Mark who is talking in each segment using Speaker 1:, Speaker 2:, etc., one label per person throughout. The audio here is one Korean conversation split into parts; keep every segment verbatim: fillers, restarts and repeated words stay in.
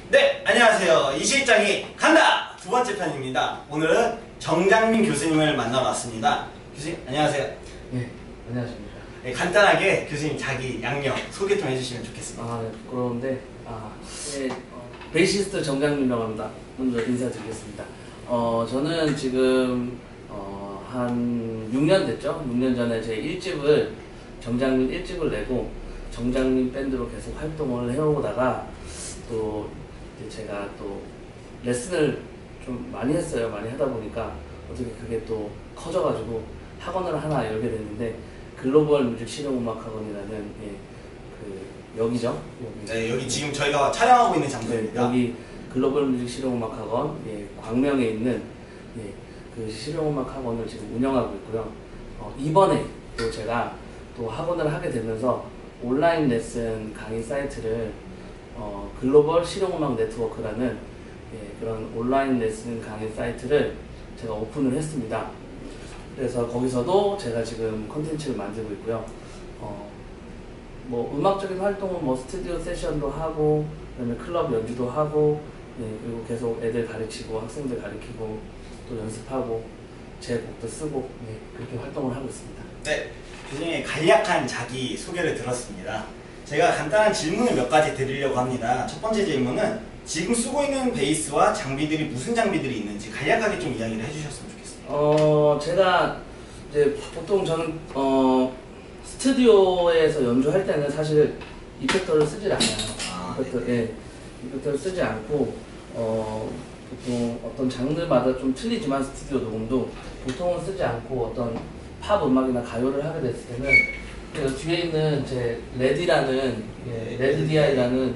Speaker 1: 네, 안녕하세요. 이 실장이 간다! 두 번째 편입니다. 오늘은 정장민 교수님을 만나러 왔습니다. 교수님, 안녕하세요.
Speaker 2: 네, 안녕하십니까.
Speaker 1: 네, 간단하게 교수님 자기 양력 소개 좀 해주시면 좋겠습니다.
Speaker 2: 아, 네, 부끄러운데, 아, 네, 어, 베이시스트 정장민이라고 합니다. 먼저 인사드리겠습니다. 어, 저는 지금, 어, 한 육 년 됐죠? 육 년 전에 제 일 집을, 정장민 일 집을 내고, 정장민 밴드로 계속 활동을 해오다가, 또, 이제 제가 또, 레슨을 좀 많이 했어요. 많이 하다 보니까, 어떻게 그게 또 커져가지고, 학원을 하나 열게 됐는데, 글로벌 뮤직 실용음악학원이라는, 예, 그, 여기죠? 여기.
Speaker 1: 네, 여기 지금 저희가 촬영하고 있는 장소입니다.
Speaker 2: 네, 여기 글로벌 뮤직 실용음악학원, 예, 광명에 있는, 예, 그 실용음악학원을 지금 운영하고 있고요. 어, 이번에 또 제가 또 학원을 하게 되면서 온라인 레슨 강의 사이트를 어, 글로벌 실용음악 네트워크라는 예, 그런 온라인 레슨 강의 사이트를 제가 오픈을 했습니다. 그래서 거기서도 제가 지금 콘텐츠를 만들고 있고요. 어, 뭐 음악적인 활동은 뭐 스튜디오 세션도 하고, 그다음에 클럽 연주도 하고, 네, 그리고 계속 애들 가르치고 학생들 가르치고 또 연습하고 제 곡도 쓰고, 네, 그렇게 활동을 하고 있습니다.
Speaker 1: 네, 교수님의 간략한 자기 소개를 들었습니다. 제가 간단한 질문을 몇 가지 드리려고 합니다. 첫 번째 질문은 지금 쓰고 있는 베이스와 장비들이 무슨 장비들이 있는지 간략하게 좀 이야기를 해주셨으면 좋겠습니다.
Speaker 2: 어, 제가 이제 보통 저는 어, 스튜디오에서 연주할 때는 사실 이펙터를 쓰질 않아요.
Speaker 1: 아,
Speaker 2: 이펙터, 네. 예, 이펙터를 쓰지 않고 어, 보통 어떤 장르마다 좀 틀리지만 스튜디오 녹음도 보통은 쓰지 않고 어떤 팝 음악이나 가요를 하게 됐을 때는 그 뒤에 있는 제 레디라는 예, 레드 디아이라는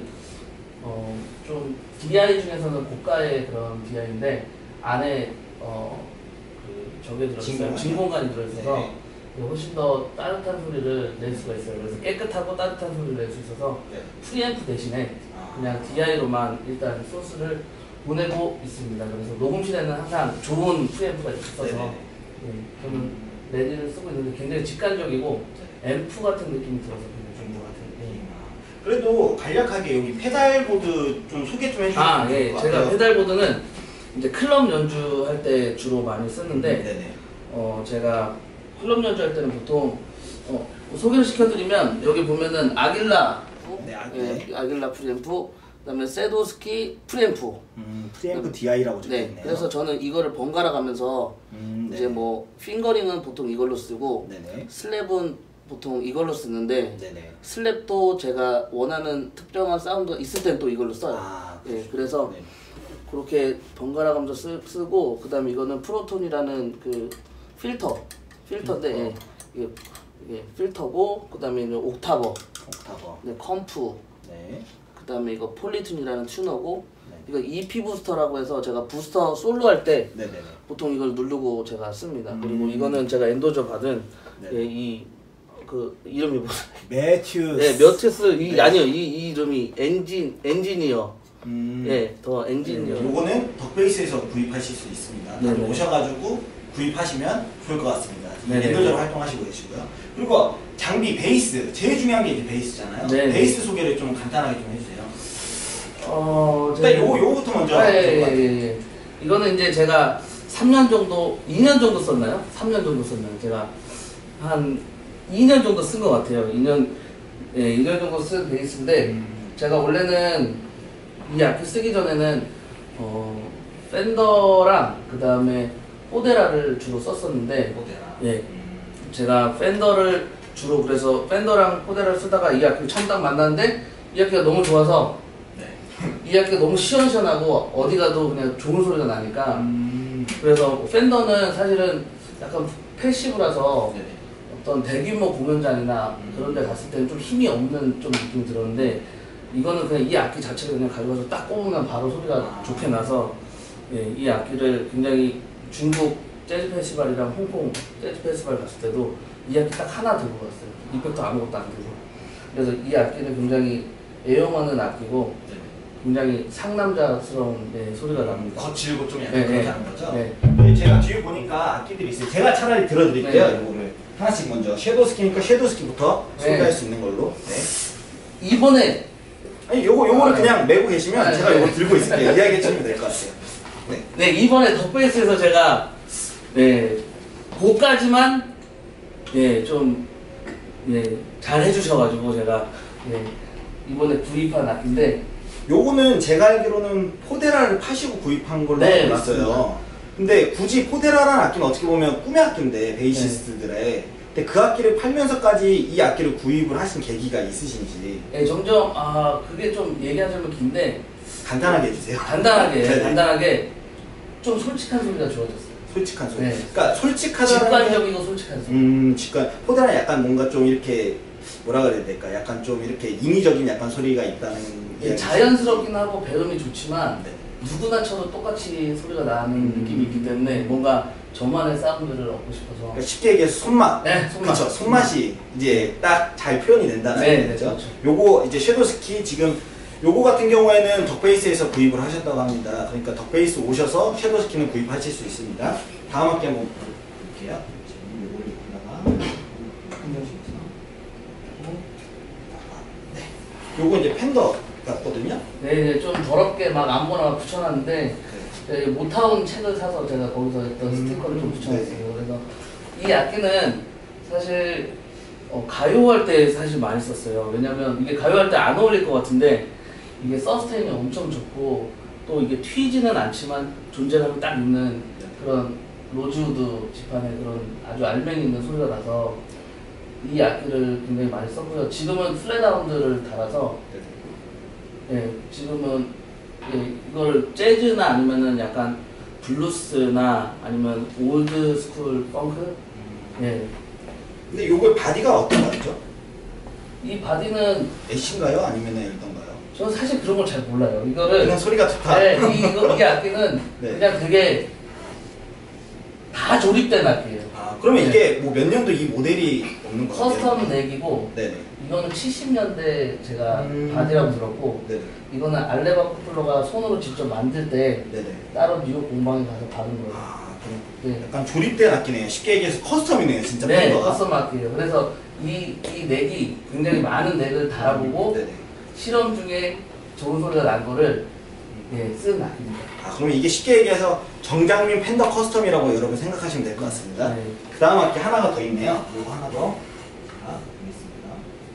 Speaker 2: 어, 좀 디아이 중에서는 고가의 그런 디아이인데 안에 어, 그 저게 들어있어요. 진공관이 들어있어서 네. 훨씬 더 따뜻한 소리를 낼 수가 있어요. 그래서 깨끗하고 따뜻한 소리를 낼 수 있어서 네. 프리앰프 대신에 그냥 디아이로만 일단 소스를 보내고 있습니다. 그래서 녹음실에는 항상 좋은 프리앰프가 있어서 네, 저는 레디를 쓰고 있는데 굉장히 직관적이고 앰프 같은 느낌이 들어서 굉장히 좋은 것 같아요. 네.
Speaker 1: 그래도 간략하게 여기 페달보드 좀 소개 좀 해주시면
Speaker 2: 아, 예. 제가 페달보드는 이제 클럽 연주할 때 주로 많이 쓰는데
Speaker 1: 네네.
Speaker 2: 어, 제가 클럽 연주할 때는 보통 어, 소개를 시켜드리면 여기 보면은 아길라
Speaker 1: 네, 아,
Speaker 2: 네. 예, 아길라 프리앰프, 그다음에 세도스키 프리앰프.
Speaker 1: 음, 프리앰프 디아이라고 적혀있네요.
Speaker 2: 네, 그래서 저는 이거를 번갈아 가면서
Speaker 1: 음,
Speaker 2: 이제 뭐 핑거링은 보통 이걸로 쓰고
Speaker 1: 네네.
Speaker 2: 슬랩은 보통 이걸로 쓰는데
Speaker 1: 네네.
Speaker 2: 슬랩도 제가 원하는 특정한 사운드가 있을 땐 또 이걸로 써요.
Speaker 1: 아,
Speaker 2: 예, 그래서
Speaker 1: 네.
Speaker 2: 그렇게 번갈아 가면서 쓰, 쓰고 그다음에 이거는 프로톤이라는 그 필터 필터인데
Speaker 1: 필터.
Speaker 2: 예, 이게, 이게 필터고 그다음에 이제 옥타버,
Speaker 1: 옥타버,
Speaker 2: 네, 컴프,
Speaker 1: 네.
Speaker 2: 그다음에 이거 폴리튠이라는 튜너고
Speaker 1: 네.
Speaker 2: 이거 이피 부스터라고 해서 제가 부스터 솔로 할 때
Speaker 1: 네네네.
Speaker 2: 보통 이걸 누르고 제가 씁니다.
Speaker 1: 음.
Speaker 2: 그리고 이거는 제가 엔도저 받은
Speaker 1: 네.
Speaker 2: 예, 이 그 이름이 뭐죠?
Speaker 1: 매튜스.
Speaker 2: 네, 뮤트스 이
Speaker 1: 네.
Speaker 2: 아니요 이, 이 이름이 엔진 엔지니어.
Speaker 1: 음.
Speaker 2: 예, 더 엔지니어.
Speaker 1: 네, 요거는 덕베이스에서 구입하실 수 있습니다. 다들
Speaker 2: 네네.
Speaker 1: 오셔가지고 구입하시면 좋을 것 같습니다.
Speaker 2: 네네.
Speaker 1: 엔도저로 활동하시고 계시고요. 그리고 장비 베이스 제일 중요한 게 이제 베이스잖아요.
Speaker 2: 네네.
Speaker 1: 베이스 소개를 좀 간단하게 좀 해주세요.
Speaker 2: 어,
Speaker 1: 일단 요 요거부터 먼저.
Speaker 2: 아, 예, 예, 예, 예. 이거는 이제 제가 삼 년 정도, 이 년 정도 썼나요? 삼 년 정도 썼나요? 제가 한 이 년 정도 쓴 것 같아요. 이 년, 예, 이 년 정도 쓴 베이스인데,
Speaker 1: 음.
Speaker 2: 제가 원래는 이 악기 쓰기 전에는, 어, 펜더랑 그 다음에 포데라를 주로 썼었는데,
Speaker 1: 포데라.
Speaker 2: 예,
Speaker 1: 음.
Speaker 2: 제가 펜더를 주로 그래서 펜더랑 포데라를 쓰다가 이 악기를 처음 딱 만났는데, 이 악기가 너무 좋아서, 이 악기가 너무 시원시원하고 어디 가도 그냥 좋은 소리가 나니까
Speaker 1: 음.
Speaker 2: 그래서 팬더는 사실은 약간 패시브라서
Speaker 1: 네네.
Speaker 2: 어떤 대규모 공연장이나
Speaker 1: 음.
Speaker 2: 그런 데 갔을 때는 좀 힘이 없는 좀 느낌이 들었는데 이거는 그냥 이 악기 자체를 그냥 가져가서 딱 꼽으면 바로 소리가
Speaker 1: 아.
Speaker 2: 좋게 나서 예, 이 악기를 굉장히 중국 재즈 페스티벌이랑 홍콩 재즈 페스티벌 갔을 때도 이 악기 딱 하나 들고 갔어요. 이펙터 아무것도 안 들고. 그래서 이 악기는 굉장히 애용하는 악기고 굉장히 상남자스러운 네, 소리가 납니다.
Speaker 1: 거칠고 좀 약간
Speaker 2: 네,
Speaker 1: 그렇게
Speaker 2: 네.
Speaker 1: 하는 거죠?
Speaker 2: 네.
Speaker 1: 네, 제가 뒤에 보니까 악기들이 있어요. 제가 차라리 들어드릴게요.
Speaker 2: 네.
Speaker 1: 이거를 하나씩 먼저 섀도우 스키니까 섀도우 스키부터
Speaker 2: 네.
Speaker 1: 소개할 수 있는 걸로. 네.
Speaker 2: 이번에
Speaker 1: 아니 요거 요거를
Speaker 2: 네.
Speaker 1: 그냥 메고 계시면
Speaker 2: 아,
Speaker 1: 제가
Speaker 2: 네.
Speaker 1: 요거 들고 있을게요. 이야기 해주시면 될 것 같아요. 네.
Speaker 2: 네, 이번에 덕베이스에서 제가 네, 고까지만 예, 좀 예, 잘 해주셔가지고 제가 예, 이번에 구입한 악기인데
Speaker 1: 요거는 제가 알기로는 포데라를 파시고 구입한 걸로
Speaker 2: 네,
Speaker 1: 알고
Speaker 2: 맞습니다.
Speaker 1: 있어요. 근데 굳이 포데라라는 악기는 어떻게 보면 꿈의 악기인데 베이시스트들의 근데 그 악기를 팔면서까지 이 악기를 구입을 하신 계기가 있으신지
Speaker 2: 예, 점점 아 그게 좀 얘기하자면 긴데
Speaker 1: 간단하게 해주세요.
Speaker 2: 간단하게
Speaker 1: 네네.
Speaker 2: 간단하게 좀 솔직한 소리가 좋아졌어요.
Speaker 1: 솔직한 소리.
Speaker 2: 네.
Speaker 1: 그러니까 솔직하다는 게
Speaker 2: 직관적이고 솔직한 소리.
Speaker 1: 음, 직관. 포데라는 약간 뭔가 좀 이렇게 뭐라 그래야 될까? 약간 좀 이렇게 인위적인 약간 소리가 있다는
Speaker 2: 예,
Speaker 1: 이야기.
Speaker 2: 자연스럽긴 하고 배음이 좋지만
Speaker 1: 네.
Speaker 2: 누구나 쳐도 똑같이 소리가 나는
Speaker 1: 음.
Speaker 2: 느낌이 있기 때문에 뭔가 저만의 사운드를 얻고 싶어서
Speaker 1: 그러니까 쉽게 얘기해서 손맛.
Speaker 2: 네, 손맛.
Speaker 1: 그쵸. 손맛이 이제 딱 잘 표현이 된다는
Speaker 2: 네, 네,
Speaker 1: 거죠.
Speaker 2: 그렇죠.
Speaker 1: 요거 이제 섀도우스키 지금 요거 같은 경우에는 덕베이스에서 구입을 하셨다고 합니다. 그러니까 덕베이스 오셔서 섀도우스키는 구입하실 수 있습니다. 다음 학기 한번 볼게요. 지금 요거를 여기다가 한 명씩 있어. 네. 요거 이제 팬더 같거든요.
Speaker 2: 네, 네, 좀 더럽게 막 아무거나 붙여놨는데 네, 모타운 책을 사서 제가 거기서 했던
Speaker 1: 음,
Speaker 2: 스티커를 좀
Speaker 1: 네.
Speaker 2: 붙여놨어요. 그래서 이 악기는 사실 어, 가요할 때 사실 많이 썼어요. 왜냐면 이게 가요할 때 안 어울릴 것 같은데 이게 서스테인이 엄청 좋고 또 이게 튀지는 않지만 존재감이 딱 있는 그런 로즈우드 지판의 그런 아주 알맹이 있는 소리가 나서 이 악기를 굉장히 많이 썼고요. 지금은 플랫아운드를 달아서 예, 지금은 예, 이걸 재즈나 아니면은 약간 블루스나 아니면 올드 스쿨 펑크 예.
Speaker 1: 근데 요거 바디가 어떤 거죠?
Speaker 2: 이 바디는
Speaker 1: 애쉬인가요? 아니면은 어떤가요?
Speaker 2: 저는 사실 그런 걸 잘 몰라요. 이거를
Speaker 1: 그냥 소리가 좋다.
Speaker 2: 네, 이, 이거, 이 악기는
Speaker 1: 네.
Speaker 2: 그냥 되게 다 조립된 악기예요.
Speaker 1: 아, 그러면
Speaker 2: 네.
Speaker 1: 이게 뭐 몇 년도 이 모델이 없는 거예요?
Speaker 2: 커스텀 넥이고
Speaker 1: 네네.
Speaker 2: 이거는 칠십 년대 제가
Speaker 1: 음.
Speaker 2: 바디라고 들었고
Speaker 1: 네네.
Speaker 2: 이거는 알레바 쿠플러가 손으로 직접 만들 때
Speaker 1: 네네.
Speaker 2: 따로 뉴욕 공방에 가서 받은 거예요.
Speaker 1: 아, 그럼
Speaker 2: 네.
Speaker 1: 약간 조립된 악기네요. 쉽게 얘기해서 커스텀이네요, 진짜.
Speaker 2: 네,
Speaker 1: 팬더가.
Speaker 2: 커스텀 악기예요. 그래서 이, 이 넥이 굉장히 많은 넥을 달아보고
Speaker 1: 네네.
Speaker 2: 실험 중에 좋은 소리가 난 거를 예, 쓴 악기입니다.
Speaker 1: 아, 그러면 이게 쉽게 얘기해서 정장민 팬더 커스텀이라고 여러분 생각하시면 될 것 같습니다.
Speaker 2: 네.
Speaker 1: 그 다음 악기 하나가 더 있네요. 이거 하나 더. 자, 여기 있습니다.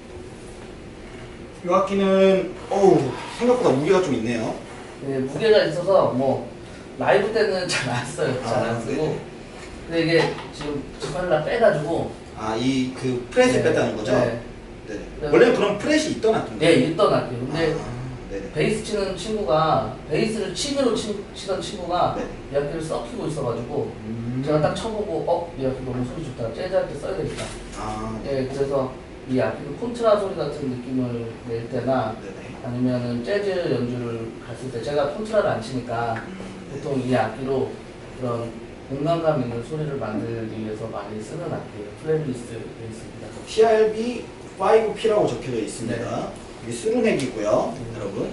Speaker 1: 이 악기는, 어우, 생각보다 무게가 좀 있네요.
Speaker 2: 네, 무게가 있어서 뭐 라이브 때는 잘 안 써요. 잘 안
Speaker 1: 아,
Speaker 2: 쓰고.
Speaker 1: 네네.
Speaker 2: 근데 이게 지금 지판라 빼가지고
Speaker 1: 아, 이 그 프렛을
Speaker 2: 네,
Speaker 1: 뺐다는 거죠?
Speaker 2: 네.
Speaker 1: 네네.
Speaker 2: 네.
Speaker 1: 원래는 그럼 프렛이 있던 악기인가요?
Speaker 2: 네, 있던 악기. 근데
Speaker 1: 아, 네네.
Speaker 2: 베이스 치는 친구가 베이스를 취미로 치, 치던 친구가
Speaker 1: 네.
Speaker 2: 이 악기를 썩히고 있어가지고
Speaker 1: 음.
Speaker 2: 제가 딱 쳐보고 어? 이 악기 너무 소리 좋다. 재즈할 때 써야 되겠다.
Speaker 1: 아, 네.
Speaker 2: 예, 그래서 이 악기는 콘트라 소리 같은 느낌을 낼 때나
Speaker 1: 네네.
Speaker 2: 아니면은 재즈 연주를 갔을 때 제가 콘트라를 안 치니까
Speaker 1: 음, 네.
Speaker 2: 보통 이 악기로 그런 공간감 있는 소리를 만들기 위해서 많이 쓰는 악기예요. 플레이리스트 베이스입니다.
Speaker 1: 티알비 파이브 피라고 적혀져 있습니다.
Speaker 2: 네.
Speaker 1: 이게 수루넥이고요,
Speaker 2: 음.
Speaker 1: 여러분.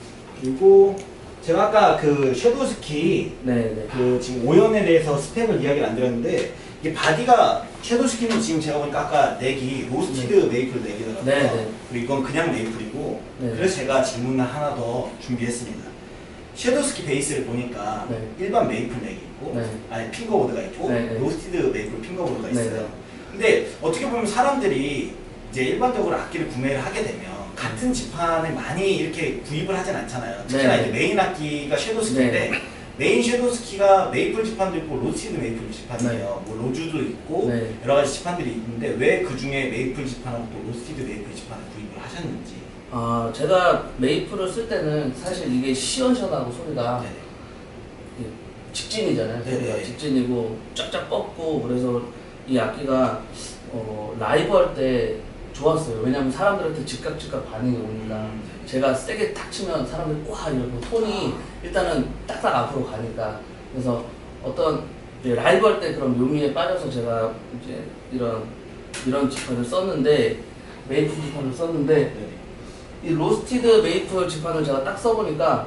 Speaker 1: 그리고 제가 아까 그 섀도우스키
Speaker 2: 네, 네.
Speaker 1: 그 지금 오연에 대해서 스펙을 이야기를 안 드렸는데 이게 바디가 섀도우스키는 지금 제가 보니까 아까 넥이 로스티드 메이플 넥이더라고요.
Speaker 2: 네, 네.
Speaker 1: 그리고 이건 그냥 메이플이고
Speaker 2: 네.
Speaker 1: 그래서 제가 질문을 하나 더 준비했습니다. 섀도우스키 베이스를 보니까
Speaker 2: 네.
Speaker 1: 일반 메이플 넥이 있고
Speaker 2: 네.
Speaker 1: 아니 핑거보드가 있고
Speaker 2: 네, 네.
Speaker 1: 로스티드 메이플 핑거보드가
Speaker 2: 네,
Speaker 1: 있어요.
Speaker 2: 네.
Speaker 1: 근데 어떻게 보면 사람들이 이제 일반적으로 악기를 구매를 하게 되면 같은 지판을 많이 이렇게 구입을 하진 않잖아요. 특히나
Speaker 2: 네.
Speaker 1: 이제 메인 악기가 섀도우스키인데
Speaker 2: 네.
Speaker 1: 메인 섀도우스키가 메이플 지판도 있고 로스티드 메이플 지판이에요. 뭐 로즈도 있고
Speaker 2: 네.
Speaker 1: 여러 가지 지판들이 있는데 왜 그 중에 메이플 지판하고 또 로스티드 메이플 지판을 구입을 하셨는지.
Speaker 2: 아, 제가 메이플을 쓸 때는 사실 이게 시원시원하고 소리가
Speaker 1: 네네.
Speaker 2: 이게 직진이잖아요.
Speaker 1: 네네.
Speaker 2: 소리가 직진이고 쫙쫙 뻗고 그래서 이 악기가 어, 라이브 할 때 좋았어요. 왜냐면 사람들한테 즉각 즉각 반응이 오니까 제가 세게 탁 치면 사람들이 와 이러고 톤이 일단은 딱딱 앞으로 가니까 그래서 어떤 이제 라이브 할 때 그런 묘미에 빠져서 제가 이제 이런 이런 지판을 썼는데 메이플 지판을 썼는데
Speaker 1: 네네.
Speaker 2: 이 로스티드 메이플 지판을 제가 딱 써보니까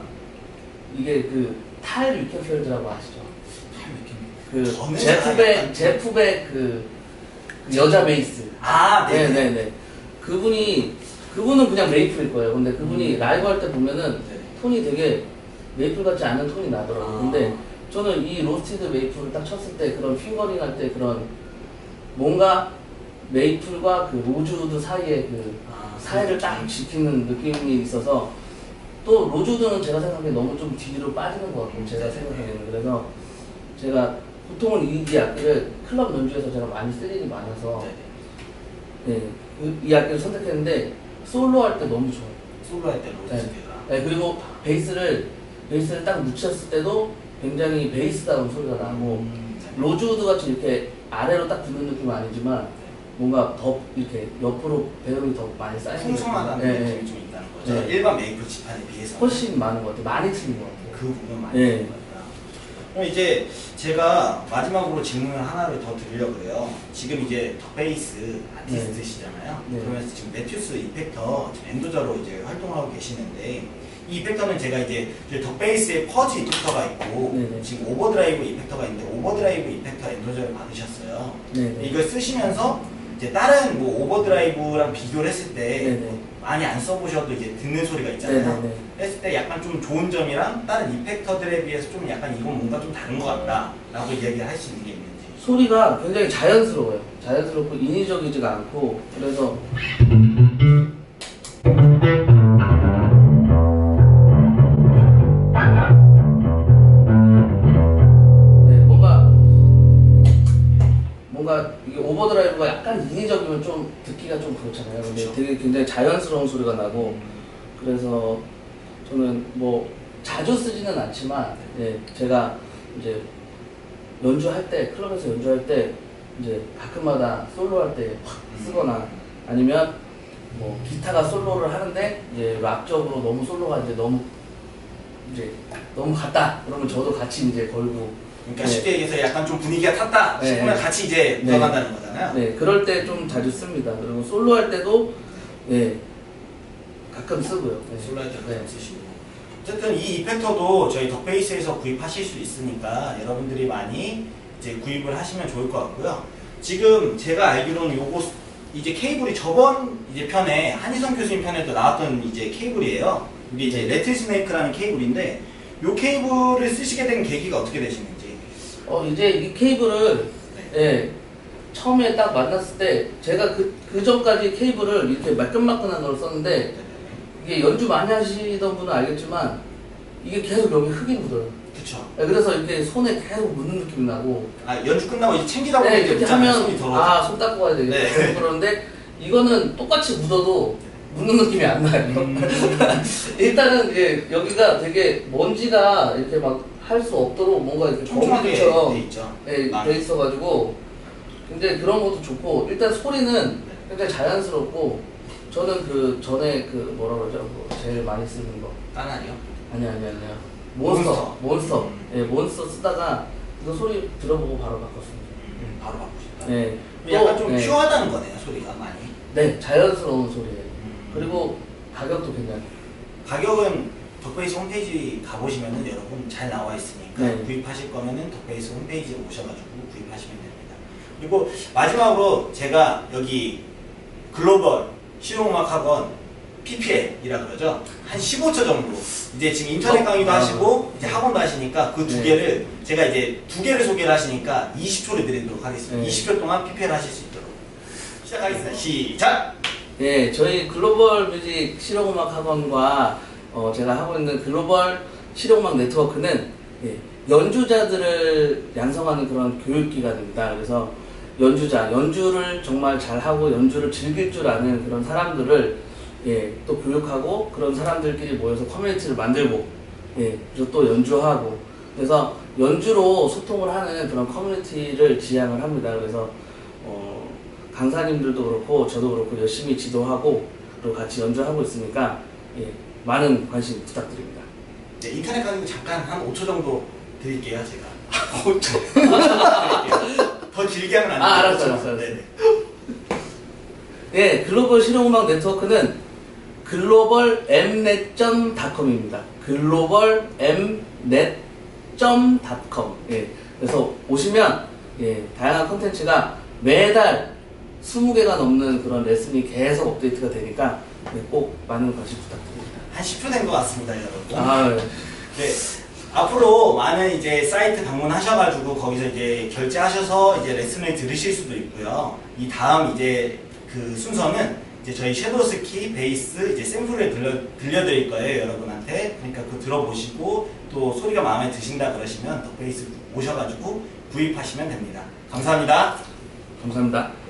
Speaker 2: 이게 그 탈 위켄펠드라고 아시죠? 그
Speaker 1: 저는
Speaker 2: 제프백
Speaker 1: 약간-
Speaker 2: 제프백 그, 그 여자 베이스.
Speaker 1: 아, 네네.
Speaker 2: 네네네. 그분이 그분은 그냥 메이플일 거예요. 근데 그분이
Speaker 1: 음.
Speaker 2: 라이브 할 때 보면은
Speaker 1: 네.
Speaker 2: 톤이 되게 메이플 같지 않은 톤이 나더라고요.
Speaker 1: 아.
Speaker 2: 근데 저는 이 로스티드 메이플을 딱 쳤을 때 그런 핑거링 할 때 그런 뭔가 메이플과 그 로즈우드 사이의 그
Speaker 1: 아,
Speaker 2: 사이를 딱 지키는 느낌이 있어서 또 로즈우드는 제가 생각하기에 너무 좀 뒤로 빠지는 것 같고 제가 생각하기에는 그래서 제가 보통은 이, 이 악기를 클럽 연주에서 제가 많이 쓸 일이 많아서
Speaker 1: 네네.
Speaker 2: 네, 그, 이 악기를 선택했는데 솔로 할 때 너무 좋아요.
Speaker 1: 솔로 할 때 로스티드가.
Speaker 2: 네, 그리고 베이스를 베이스를 딱 묻혔을 때도 굉장히 베이스다운 소리가 나고
Speaker 1: 음, 네.
Speaker 2: 로즈우드 같이 이렇게 아래로 딱 붙는 느낌은 아니지만 뭔가 더 이렇게 옆으로 배열이 더 많이 쌓이는
Speaker 1: 풍성하다는
Speaker 2: 느낌. 네,
Speaker 1: 느낌이
Speaker 2: 네.
Speaker 1: 좀 있다는 거죠.
Speaker 2: 네.
Speaker 1: 일반 메이플 지판에 비해서
Speaker 2: 훨씬 많은 것 같아요. 많이 틀린 것 같아요.
Speaker 1: 그 부분 많이
Speaker 2: 네.
Speaker 1: 틀린 것 같다. 그럼 이제 제가 마지막으로 질문을 하나를 더 드리려고 그래요. 지금 이제 더 베이스 아티스트시잖아요.
Speaker 2: 네.
Speaker 1: 그러면서 지금 매튜스 이펙터 엔도저로 이제 활동하고 계시는데 이 이펙터는 제가 이제 더 베이스에 퍼즈 이펙터가 있고
Speaker 2: 네네.
Speaker 1: 지금 오버드라이브 이펙터가 있는데 오버드라이브 이펙터 엔도저를 받으셨어요.
Speaker 2: 네네.
Speaker 1: 이걸 쓰시면서 이제 다른 뭐 오버드라이브랑 비교를 했을 때
Speaker 2: 네네.
Speaker 1: 많이 안 써보셔도 이제 듣는 소리가 있잖아요.
Speaker 2: 네네네.
Speaker 1: 했을 때 약간 좀 좋은 점이랑 다른 이펙터들에 비해서 좀 약간 이건 뭔가 좀 다른 것 같다 라고 이야기를 할 수 있는 게 있는지.
Speaker 2: 소리가 굉장히 자연스러워요. 자연스럽고 인위적이지가 않고 그래서 네, 뭔가 뭔가 이게 오버드라이브가 약간 인위적이면 좀 듣기가 좀 그렇잖아요. 근데
Speaker 1: 그렇죠.
Speaker 2: 되게 굉장히 자연스러운 소리가 나고 그래서 저는 뭐 자주 쓰지는 않지만 예, 제가 이제 연주할 때 클럽에서 연주할 때 이제 가끔마다 솔로 할 때 확 쓰거나 아니면 뭐 기타가 솔로를 하는데 이제 락적으로 너무 솔로가 이제 너무 이제 너무 같다 그러면 저도 같이 이제 걸고
Speaker 1: 그러니까
Speaker 2: 네.
Speaker 1: 쉽게 얘기해서 약간 좀 분위기가 탔다
Speaker 2: 네.
Speaker 1: 싶으면 같이 이제
Speaker 2: 네.
Speaker 1: 들어간다는 거잖아요.
Speaker 2: 네 그럴 때 좀 자주 씁니다. 그리고 솔로 할 때도 예 가끔 쓰고요. 네.
Speaker 1: 솔로 할 때
Speaker 2: 네.
Speaker 1: 네. 쓰시고. 어쨌든 이 이펙터도 저희 덕베이스에서 구입하실 수 있으니까 여러분들이 많이 이제 구입을 하시면 좋을 것 같고요. 지금 제가 알기로는 요거 이제 케이블이 저번 이제 편에 한희성 교수님 편에도 나왔던 이제 케이블이에요. 이게 이제 레틀 스네이크라는 케이블인데 요 케이블을 쓰시게 된 계기가 어떻게 되시는지.
Speaker 2: 어 이제 이 케이블을
Speaker 1: 네.
Speaker 2: 예 처음에 딱 만났을 때 제가 그, 그 전까지 케이블을 이렇게 말끈말끈한 걸 썼는데 이게 연주 많이 하시던 분은 알겠지만 이게 계속 여기 흙이 묻어요.
Speaker 1: 그쵸.
Speaker 2: 예, 그래서 이렇게 손에 계속 묻는 느낌이 나고
Speaker 1: 아 연주 끝나고 이제 챙기다 보면
Speaker 2: 네,
Speaker 1: 이제
Speaker 2: 이렇게
Speaker 1: 있잖아요.
Speaker 2: 하면
Speaker 1: 손이 더러워.
Speaker 2: 아 손 닦고 가야 되겠다
Speaker 1: 네.
Speaker 2: 그러는데 이거는 똑같이 묻어도 묻는 느낌이 안 나요.
Speaker 1: 음.
Speaker 2: 일단은 예, 여기가 되게 먼지가 이렇게 막 할 수 없도록 뭔가 이렇게
Speaker 1: 촘촘하게
Speaker 2: 거미줄처럼
Speaker 1: 돼 있죠.
Speaker 2: 예,
Speaker 1: 많이.
Speaker 2: 돼 있어가지고 굉장히 그런 것도 좋고 일단 소리는 굉장히 자연스럽고 저는 그 전에 그 뭐라 그러죠? 그 제일 많이 쓰는 거
Speaker 1: 따나리요?
Speaker 2: 아니 아니 아니요 몬스터
Speaker 1: 몬스터.
Speaker 2: 몬스터
Speaker 1: 음.
Speaker 2: 예 몬스터 쓰다가 그 소리 들어보고 바로 바꿨습니다.
Speaker 1: 음, 바로 바꾸셨다.
Speaker 2: 네.
Speaker 1: 약간 좀
Speaker 2: 네.
Speaker 1: 퓨어하다는 거네요, 소리가 많이.
Speaker 2: 네, 자연스러운 소리예요.
Speaker 1: 음.
Speaker 2: 그리고 가격도 괜찮아요.
Speaker 1: 가격은 덕베이스 홈페이지 가보시면은 여러분 잘 나와 있으니까
Speaker 2: 네.
Speaker 1: 구입하실 거면은 덕베이스 홈페이지에 오셔가지고 구입하시면 됩니다. 그리고 마지막으로 제가 여기 글로벌 실용음악 학원 피피엘이라 그러죠. 한 십오 초 정도. 이제 지금 인터넷
Speaker 2: 어?
Speaker 1: 강의도
Speaker 2: 아.
Speaker 1: 하시고 이제 학원도 하시니까 그 두
Speaker 2: 네.
Speaker 1: 개를 제가 이제 두 개를 소개를 하시니까 이십 초를 드리도록 하겠습니다.
Speaker 2: 네.
Speaker 1: 이십 초 동안 피피엘 하실 수 있도록 시작하겠습니다. 시작!
Speaker 2: 예, 저희 글로벌 뮤직 실용음악 학원과 어, 제가 하고 있는 글로벌 실용음악 네트워크는 예, 연주자들을 양성하는 그런 교육기관입니다. 그래서 연주자, 연주를 정말 잘하고 연주를 즐길 줄 아는 그런 사람들을 예, 또 교육하고 그런 사람들끼리 모여서 커뮤니티를 만들고 예, 그래서 또 연주하고 그래서 연주로 소통을 하는 그런 커뮤니티를 지향을 합니다. 그래서 어, 강사님들도 그렇고 저도 그렇고 열심히 지도하고 그리고 같이 연주하고 있으니까 예, 많은 관심 부탁드립니다.
Speaker 1: 네, 인터넷 강의도 잠깐 한 오 초 정도 드릴게요, 제가.
Speaker 2: 오 초.
Speaker 1: 더 길게 하면 안 돼요.
Speaker 2: 아, 알았어, 알았어, 알았어.
Speaker 1: 네네.
Speaker 2: 예, 글로벌 실용음악 네트워크는 글로벌 엠넷 닷 컴입니다. 글로벌 엠넷 닷 컴. 예, 그래서 오시면 예, 다양한 콘텐츠가 매달 스무 개가 넘는 그런 레슨이 계속 업데이트가 되니까 네, 꼭 많은 관심 부탁드립니다.
Speaker 1: 한 십 분 된 것 같습니다, 여러분.
Speaker 2: 아, 네.
Speaker 1: 네. 앞으로 많은 이제 사이트 방문하셔가지고 거기서 이제 결제하셔서 이제 레슨을 들으실 수도 있고요. 이 다음 이제 그 순서는 이제 저희 섀도우스키 베이스 이제 샘플을 들려, 들려드릴 거예요, 여러분한테. 그러니까 그거 들어보시고 또 소리가 마음에 드신다 그러시면 더 베이스 오셔가지고 구입하시면 됩니다. 감사합니다.
Speaker 2: 감사합니다.